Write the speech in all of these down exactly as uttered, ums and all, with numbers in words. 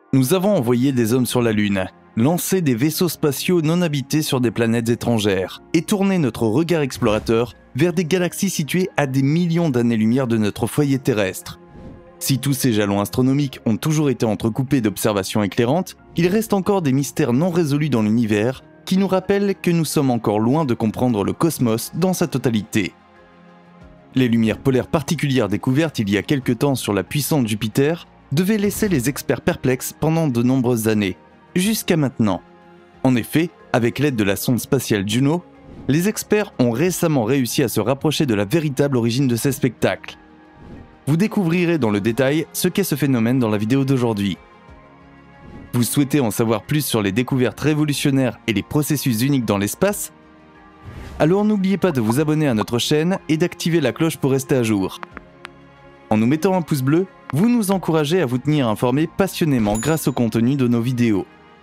Nous avons envoyé des hommes sur la Lune, lancé des vaisseaux spatiaux non habités sur des planètes étrangères et tourné notre regard explorateur vers des galaxies situées à des millions d'années-lumière de notre foyer terrestre. Si tous ces jalons astronomiques ont toujours été entrecoupés d'observations éclairantes, il reste encore des mystères non résolus dans l'univers qui nous rappellent que nous sommes encore loin de comprendre le cosmos dans sa totalité. Les lumières polaires particulières découvertes il y a quelque temps sur la puissante Jupiter devaient laisser les experts perplexes pendant de nombreuses années, jusqu'à maintenant. En effet, avec l'aide de la sonde spatiale Juno, les experts ont récemment réussi à se rapprocher de la véritable origine de ces spectacles. Vous découvrirez dans le détail ce qu'est ce phénomène dans la vidéo d'aujourd'hui. Vous souhaitez en savoir plus sur les découvertes révolutionnaires et les processus uniques dans l'espace? Alors n'oubliez pas de vous abonner à notre chaîne et d'activer la cloche pour rester à jour. En nous mettant un pouce bleu, vous nous encouragez à vous tenir informés passionnément grâce au contenu de nos vidéos.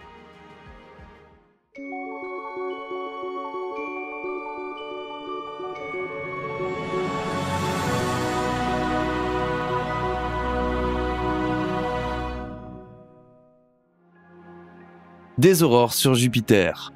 Des aurores sur Jupiter.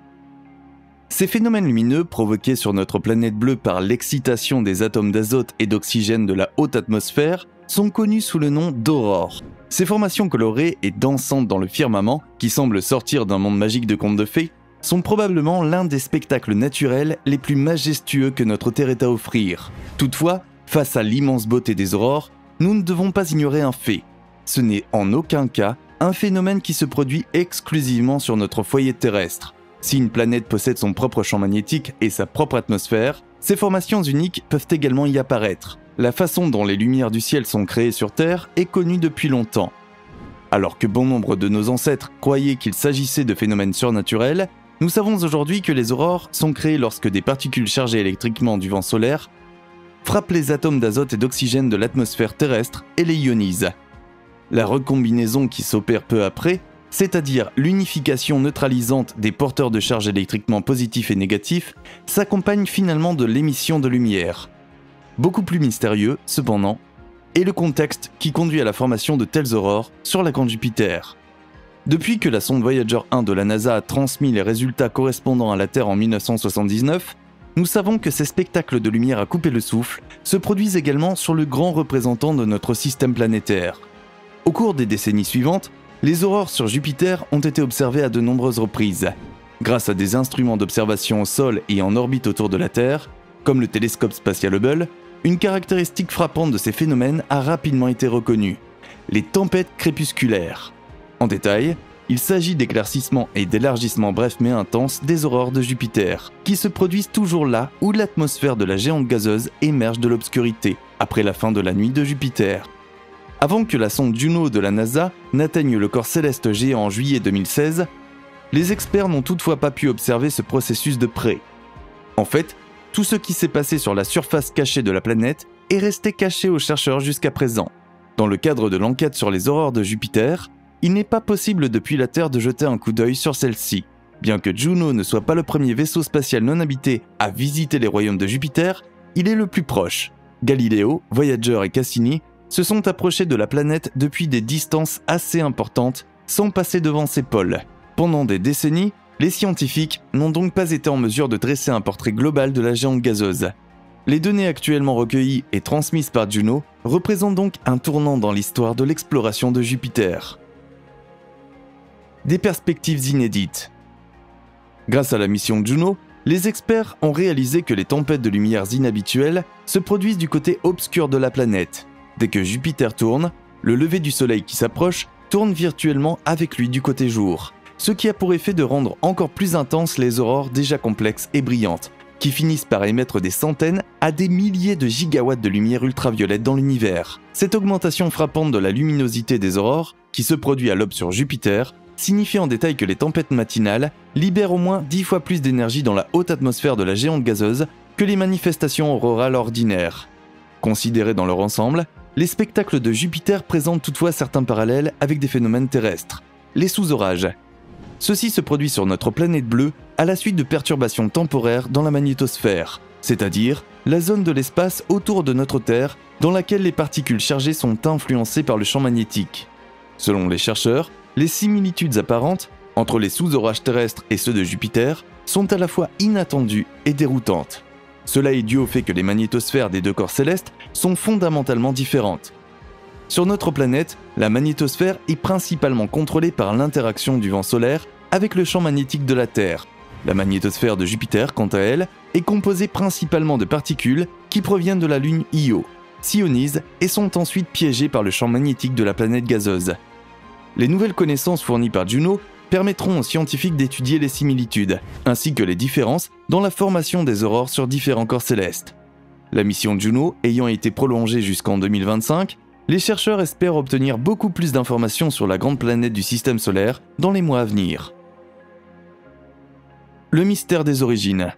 Ces phénomènes lumineux provoqués sur notre planète bleue par l'excitation des atomes d'azote et d'oxygène de la haute atmosphère sont connus sous le nom d'aurores. Ces formations colorées et dansantes dans le firmament, qui semblent sortir d'un monde magique de contes de fées, sont probablement l'un des spectacles naturels les plus majestueux que notre Terre ait à offrir. Toutefois, face à l'immense beauté des aurores, nous ne devons pas ignorer un fait. Ce n'est en aucun cas un phénomène qui se produit exclusivement sur notre foyer terrestre. Si une planète possède son propre champ magnétique et sa propre atmosphère, ces formations uniques peuvent également y apparaître. La façon dont les lumières du ciel sont créées sur Terre est connue depuis longtemps. Alors que bon nombre de nos ancêtres croyaient qu'il s'agissait de phénomènes surnaturels, nous savons aujourd'hui que les aurores sont créées lorsque des particules chargées électriquement du vent solaire frappent les atomes d'azote et d'oxygène de l'atmosphère terrestre et les ionisent. La recombinaison qui s'opère peu après, c'est-à-dire l'unification neutralisante des porteurs de charge électriquement positifs et négatifs, s'accompagne finalement de l'émission de lumière. Beaucoup plus mystérieux, cependant, est le contexte qui conduit à la formation de telles aurores sur la grande Jupiter. Depuis que la sonde Voyager un de la NASA a transmis les résultats correspondant à la Terre en mille neuf cent soixante-dix-neuf, nous savons que ces spectacles de lumière à couper le souffle se produisent également sur le grand représentant de notre système planétaire. Au cours des décennies suivantes, les aurores sur Jupiter ont été observées à de nombreuses reprises. Grâce à des instruments d'observation au sol et en orbite autour de la Terre, comme le télescope spatial Hubble, une caractéristique frappante de ces phénomènes a rapidement été reconnue: les tempêtes crépusculaires. En détail, il s'agit d'éclaircissements et d'élargissements brefs mais intenses des aurores de Jupiter, qui se produisent toujours là où l'atmosphère de la géante gazeuse émerge de l'obscurité, après la fin de la nuit de Jupiter. Avant que la sonde Juno de la NASA n'atteigne le corps céleste géant en juillet deux mille seize, les experts n'ont toutefois pas pu observer ce processus de près. En fait, tout ce qui s'est passé sur la surface cachée de la planète est resté caché aux chercheurs jusqu'à présent. Dans le cadre de l'enquête sur les aurores de Jupiter, il n'est pas possible depuis la Terre de jeter un coup d'œil sur celle-ci. Bien que Juno ne soit pas le premier vaisseau spatial non habité à visiter les royaumes de Jupiter, il est le plus proche. Galileo, Voyager et Cassini se sont approchés de la planète depuis des distances assez importantes sans passer devant ses pôles. Pendant des décennies, les scientifiques n'ont donc pas été en mesure de dresser un portrait global de la géante gazeuse. Les données actuellement recueillies et transmises par Juno représentent donc un tournant dans l'histoire de l'exploration de Jupiter. Des perspectives inédites. Grâce à la mission Juno, les experts ont réalisé que les tempêtes de lumières inhabituelles se produisent du côté obscur de la planète. Dès que Jupiter tourne, le lever du soleil qui s'approche tourne virtuellement avec lui du côté jour, ce qui a pour effet de rendre encore plus intenses les aurores déjà complexes et brillantes, qui finissent par émettre des centaines à des milliers de gigawatts de lumière ultraviolette dans l'univers. Cette augmentation frappante de la luminosité des aurores, qui se produit à l'aube sur Jupiter, signifie en détail que les tempêtes matinales libèrent au moins dix fois plus d'énergie dans la haute atmosphère de la géante gazeuse que les manifestations aurorales ordinaires. Considérés dans leur ensemble, les spectacles de Jupiter présentent toutefois certains parallèles avec des phénomènes terrestres. Les sous-orages. Ceux-ci se produisent sur notre planète bleue à la suite de perturbations temporaires dans la magnétosphère, c'est-à-dire la zone de l'espace autour de notre Terre dans laquelle les particules chargées sont influencées par le champ magnétique. Selon les chercheurs, les similitudes apparentes entre les sous-orages terrestres et ceux de Jupiter sont à la fois inattendues et déroutantes. Cela est dû au fait que les magnétosphères des deux corps célestes sont fondamentalement différentes. Sur notre planète, la magnétosphère est principalement contrôlée par l'interaction du vent solaire avec le champ magnétique de la Terre. La magnétosphère de Jupiter, quant à elle, est composée principalement de particules qui proviennent de la Lune Io, s'ionisent et sont ensuite piégées par le champ magnétique de la planète gazeuse. Les nouvelles connaissances fournies par Juno permettront aux scientifiques d'étudier les similitudes, ainsi que les différences dans la formation des aurores sur différents corps célestes. La mission Juno ayant été prolongée jusqu'en deux mille vingt-cinq, les chercheurs espèrent obtenir beaucoup plus d'informations sur la grande planète du système solaire dans les mois à venir. Le mystère des origines.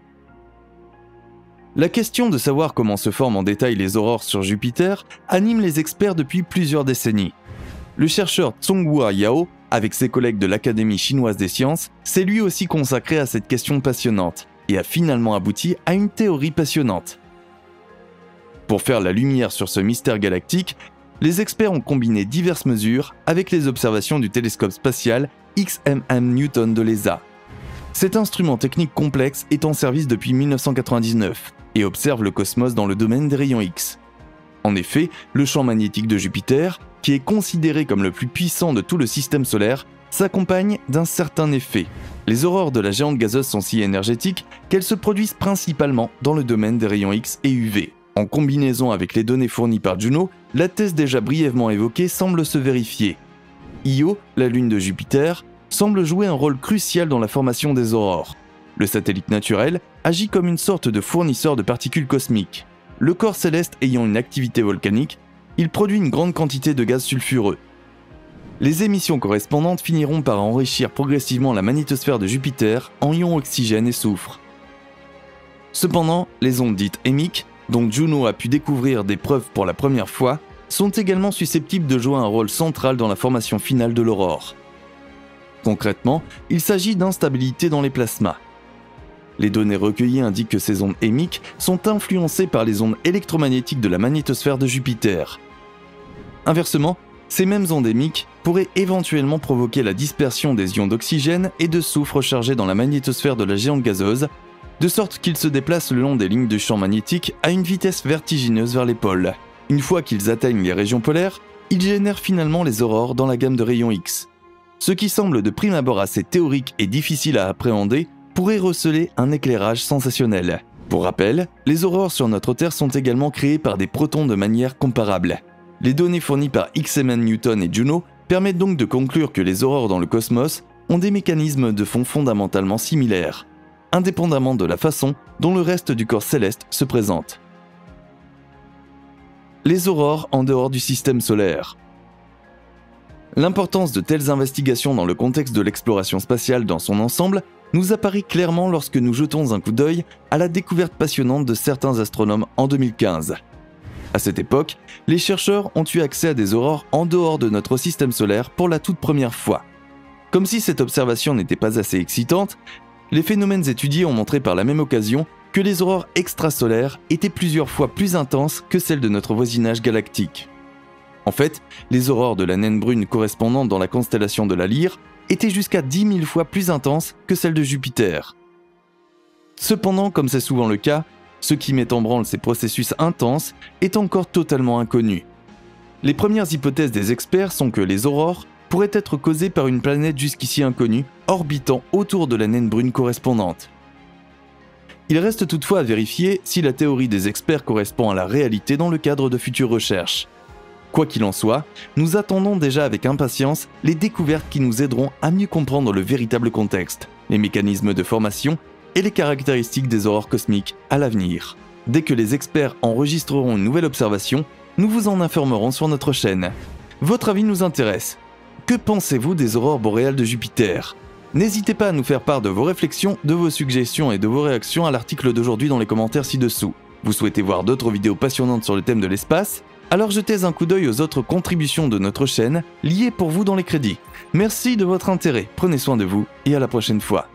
La question de savoir comment se forment en détail les aurores sur Jupiter anime les experts depuis plusieurs décennies. Le chercheur Zhonghua Yao, avec ses collègues de l'Académie chinoise des sciences, s'est lui aussi consacré à cette question passionnante et a finalement abouti à une théorie passionnante. Pour faire la lumière sur ce mystère galactique, les experts ont combiné diverses mesures avec les observations du télescope spatial X M M Newton de l'E S A. Cet instrument technique complexe est en service depuis mille neuf cent quatre-vingt-dix-neuf et observe le cosmos dans le domaine des rayons X. En effet, le champ magnétique de Jupiter, qui est considéré comme le plus puissant de tout le système solaire, s'accompagne d'un certain effet. Les aurores de la géante gazeuse sont si énergétiques qu'elles se produisent principalement dans le domaine des rayons X et U V. En combinaison avec les données fournies par Juno, la thèse déjà brièvement évoquée semble se vérifier. Io, la lune de Jupiter, semble jouer un rôle crucial dans la formation des aurores. Le satellite naturel agit comme une sorte de fournisseur de particules cosmiques. Le corps céleste ayant une activité volcanique, il produit une grande quantité de gaz sulfureux. Les émissions correspondantes finiront par enrichir progressivement la magnétosphère de Jupiter en ions oxygène et soufre. Cependant, les ondes dites émiques, dont Juno a pu découvrir des preuves pour la première fois, sont également susceptibles de jouer un rôle central dans la formation finale de l'aurore. Concrètement, il s'agit d'instabilité dans les plasmas. Les données recueillies indiquent que ces ondes émiques sont influencées par les ondes électromagnétiques de la magnétosphère de Jupiter. Inversement, ces mêmes ondes émiques pourraient éventuellement provoquer la dispersion des ions d'oxygène et de soufre chargés dans la magnétosphère de la géante gazeuse, de sorte qu'ils se déplacent le long des lignes du champ magnétique à une vitesse vertigineuse vers les pôles. Une fois qu'ils atteignent les régions polaires, ils génèrent finalement les aurores dans la gamme de rayons X. Ce qui semble de prime abord assez théorique et difficile à appréhender pourrait receler un éclairage sensationnel. Pour rappel, les aurores sur notre Terre sont également créées par des protons de manière comparable. Les données fournies par X M M Newton et Juno permettent donc de conclure que les aurores dans le cosmos ont des mécanismes de fond fondamentalement similaires, indépendamment de la façon dont le reste du corps céleste se présente. Les aurores en dehors du système solaire. L'importance de telles investigations dans le contexte de l'exploration spatiale dans son ensemble nous apparaît clairement lorsque nous jetons un coup d'œil à la découverte passionnante de certains astronomes en deux mille quinze. À cette époque, les chercheurs ont eu accès à des aurores en dehors de notre système solaire pour la toute première fois. Comme si cette observation n'était pas assez excitante, les phénomènes étudiés ont montré par la même occasion que les aurores extrasolaires étaient plusieurs fois plus intenses que celles de notre voisinage galactique. En fait, les aurores de la naine brune correspondante dans la constellation de la Lyre étaient jusqu'à dix mille fois plus intenses que celles de Jupiter. Cependant, comme c'est souvent le cas, ce qui met en branle ces processus intenses est encore totalement inconnu. Les premières hypothèses des experts sont que les aurores pourraient être causées par une planète jusqu'ici inconnue orbitant autour de la naine brune correspondante. Il reste toutefois à vérifier si la théorie des experts correspond à la réalité dans le cadre de futures recherches. Quoi qu'il en soit, nous attendons déjà avec impatience les découvertes qui nous aideront à mieux comprendre le véritable contexte, les mécanismes de formation et les caractéristiques des aurores cosmiques à l'avenir. Dès que les experts enregistreront une nouvelle observation, nous vous en informerons sur notre chaîne. Votre avis nous intéresse. Que pensez-vous des aurores boréales de Jupiter ? N'hésitez pas à nous faire part de vos réflexions, de vos suggestions et de vos réactions à l'article d'aujourd'hui dans les commentaires ci-dessous. Vous souhaitez voir d'autres vidéos passionnantes sur le thème de l'espace ? Alors jetez un coup d'œil aux autres contributions de notre chaîne, liées pour vous dans les crédits. Merci de votre intérêt, prenez soin de vous et à la prochaine fois.